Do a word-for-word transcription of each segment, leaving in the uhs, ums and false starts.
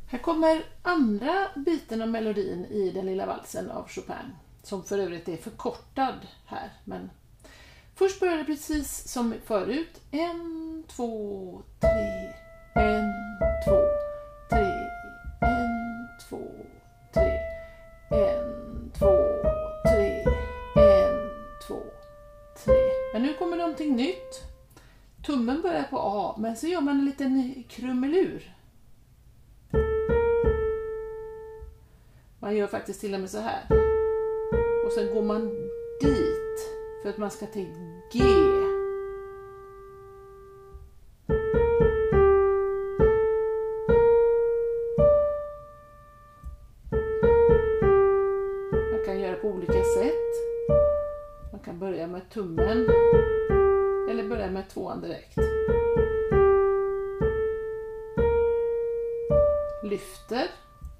Här kommer andra biten av melodin i Den lilla valsen av Chopin, som för övrigt är förkortad här. Men först börjar det precis som förut. En, två, tre. En, två, tre. En, två, tre. En, två, tre. En, två, tre. Men nu kommer någonting nytt. Tummen börjar på A, men så gör man en liten krumelur. Man gör faktiskt till och med så här. Och sen går man dit för att man ska till G. Man kan göra på olika sätt. Man kan börja med tummen eller börja med tvåan direkt. Lyfter.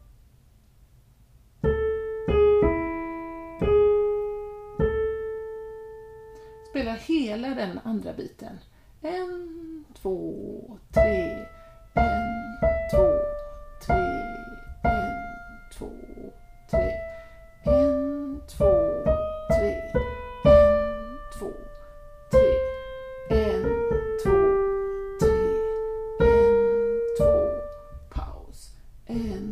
Spelar hela den andra biten. En, två, tre. En, två, tre. En, två, tre. En, två, tre. En, två, tre. En, två, tre. En, två. Paus. En,